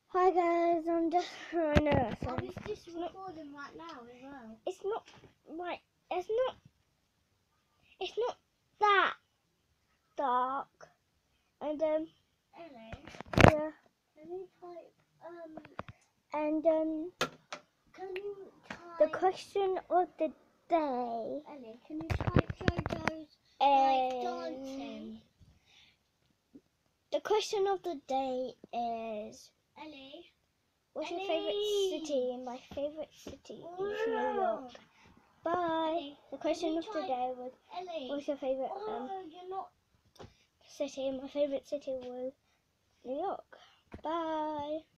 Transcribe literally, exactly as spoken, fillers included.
Hi guys, I'm just I know. I Sorry. was just recording right now as well. It's not right. It's not. It's not that dark. And um. Ellie, Yeah. can you type um? And um. Can you type? The question of the day. Ellie, can you type JoJo's Um, like dancing? the question of the day is. Ellie. What's Ellie. your favourite city? My favourite city is New York. Bye. Ellie, The question you of the type- day was, Ellie. what's your favourite um, Oh, you're not. city? My favourite city was New York. Bye.